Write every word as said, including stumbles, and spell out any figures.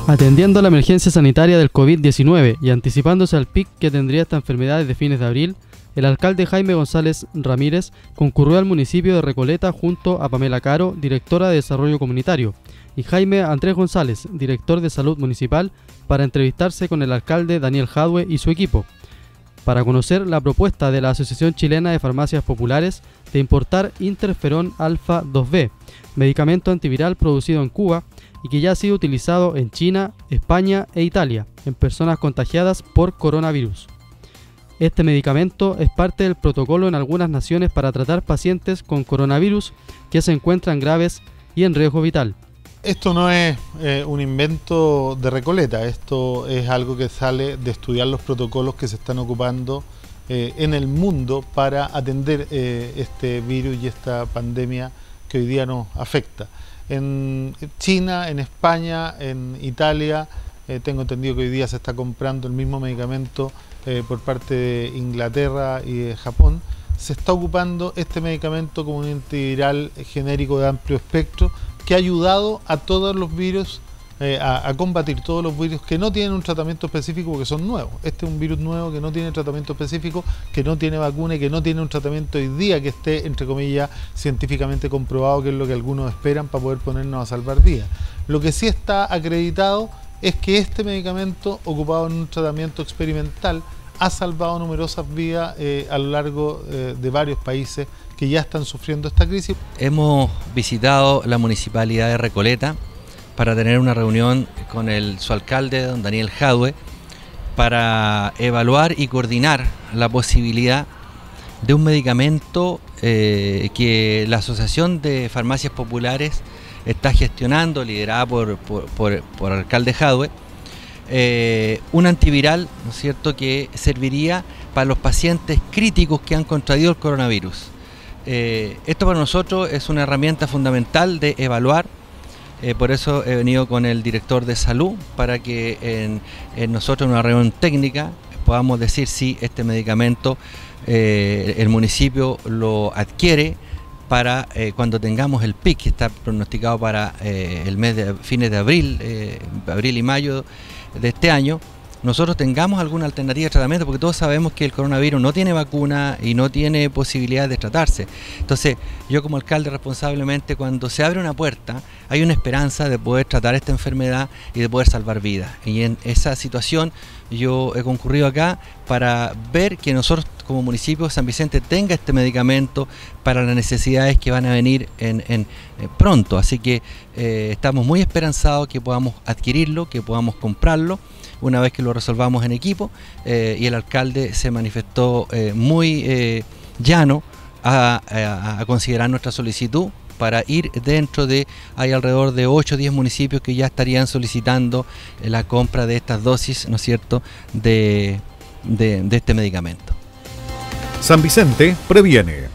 Atendiendo a la emergencia sanitaria del COVID diecinueve y anticipándose al pic que tendría esta enfermedad desde fines de abril, el alcalde Jaime González Ramírez concurrió al municipio de Recoleta junto a Pamela Caro, directora de Desarrollo Comunitario, y Jaime Andrés González, director de Salud Municipal, para entrevistarse con el alcalde Daniel Jadwe y su equipo, para conocer la propuesta de la Asociación Chilena de Farmacias Populares de importar interferón alfa dos B, medicamento antiviral producido en Cuba y que ya ha sido utilizado en China, España e Italia en personas contagiadas por coronavirus. Este medicamento es parte del protocolo en algunas naciones para tratar pacientes con coronavirus que se encuentran graves y en riesgo vital. Esto no es eh, un invento de Recoleta, esto es algo que sale de estudiar los protocolos que se están ocupando eh, en el mundo para atender eh, este virus y esta pandemia que hoy día nos afecta. En China, en España, en Italia, eh, tengo entendido que hoy día se está comprando el mismo medicamento eh, por parte de Inglaterra y de Japón. Se está ocupando este medicamento como un antiviral genérico de amplio espectro que ha ayudado a todos los virus, eh, a, a combatir todos los virus que no tienen un tratamiento específico porque son nuevos. Este es un virus nuevo que no tiene tratamiento específico, que no tiene vacuna y que no tiene un tratamiento hoy día que esté, entre comillas, científicamente comprobado, que es lo que algunos esperan para poder ponernos a salvar vidas. Lo que sí está acreditado es que este medicamento, ocupado en un tratamiento experimental, ha salvado numerosas vidas eh, a lo largo eh, de varios países que ya están sufriendo esta crisis. Hemos visitado la municipalidad de Recoleta para tener una reunión con el, su alcalde, don Daniel Jadwe, para evaluar y coordinar la posibilidad de un medicamento eh, que la Asociación de Farmacias Populares está gestionando, liderada por, por, por, por el alcalde Jadwe, eh, un antiviral, ¿no es cierto?, que serviría para los pacientes críticos que han contraído el coronavirus. Eh, esto para nosotros es una herramienta fundamental de evaluar, eh, por eso he venido con el director de salud para que en, en nosotros en una reunión técnica podamos decir si este medicamento eh, el municipio lo adquiere para eh, cuando tengamos el pic que está pronosticado para eh, el mes de fines de abril, eh, abril y mayo de este año, nosotros tengamos alguna alternativa de tratamiento, porque todos sabemos que el coronavirus no tiene vacuna y no tiene posibilidad de tratarse. Entonces, yo como alcalde responsablemente, cuando se abre una puerta, hay una esperanza de poder tratar esta enfermedad y de poder salvar vidas. Y en esa situación yo he concurrido acá para ver que nosotros como municipio San Vicente tenga este medicamento para las necesidades que van a venir en, en, en pronto. Así que eh, estamos muy esperanzados que podamos adquirirlo, que podamos comprarlo una vez que lo resolvamos en equipo, eh, y el alcalde se manifestó eh, muy eh, llano a, a, a considerar nuestra solicitud para ir dentro de, hay alrededor de ocho o diez municipios que ya estarían solicitando la compra de estas dosis, ¿no es cierto?, de, de, de este medicamento. San Vicente previene.